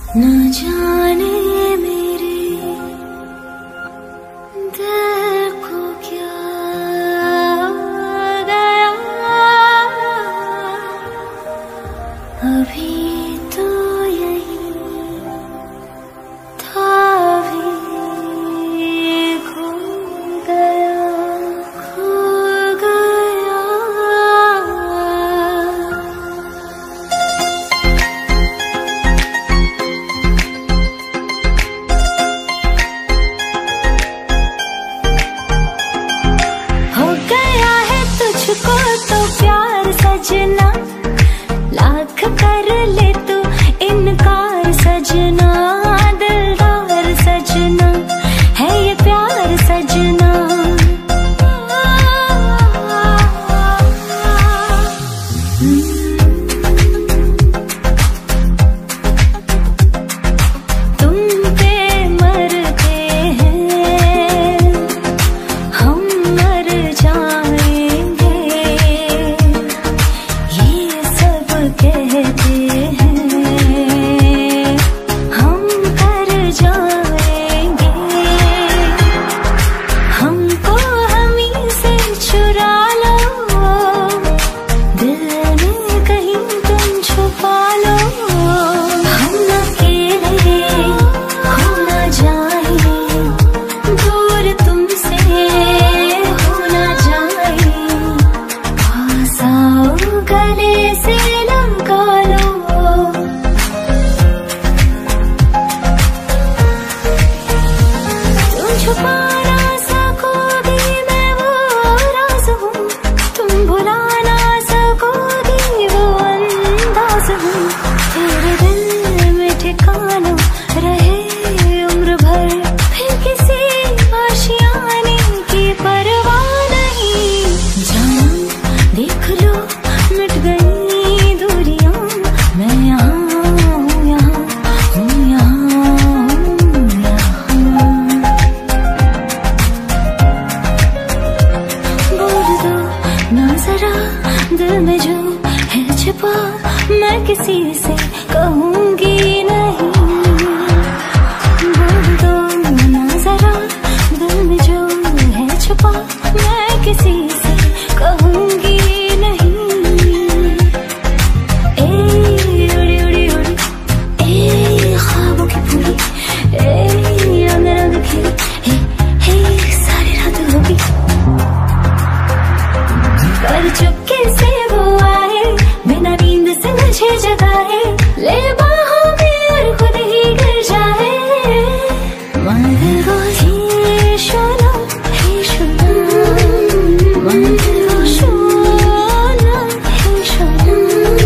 न जाने मेरे दिल को क्या हो गया, अभी तो यही था भी खो गया, खो गया। हो गया है तुझको तो प्यार सजना, लाख कर ले तू इनकार सजना, दिलदार सजना है ये प्यार सजना। तुम पे मरते हैं हम मर जाएंगे, ये सब कहते हैं हम कर जाएंगे। हमको हमी से चुरा लो, दिल में कहीं तुम छुपा लो। हम अकेले खो ना जाए, दूर तुमसे हो ना जाए, पास आओ गले से लगा लो। तुम छुपा ना सकोगी मैं वो राज हूँ, तुम भुला ना सकोगी वो अंदाज हूँ। तेरे दिल में ठिकाना रहे उम्र भर, फिर किसी आशियाने की परवाह नहीं। जहाँ देख लो मिट गई दूरियां, मैं यहाँ हूँ, यहाँ हूँ, यहाँ हूँ, यहाँ। बोल दो ना जरा दिल में जो है छिपा, मैं किसी से कहूँगी नहीं। बोल दो ना जरा दिल में जो है छिपा, मैं किसी से कहूँगी नहीं। ए उड़ी उड़ी उड़ी ए ख्वाबों की पूरी, ए रंग रंग खिली, हे सारी रात होगी। कर चुपके से वो आए, बिना नींद से मुझे जगाए, ले बाहों में और खुद ही गिर जाए। मांगे वो ही शोला, हे शोला, मांगे वो शोला, हे शोला।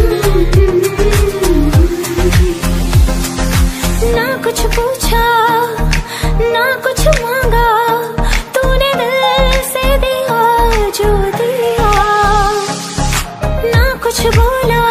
ना कुछ पूछा ना कुछ मांगा, तूने दिल से दिया जो दिया, ना कुछ बोला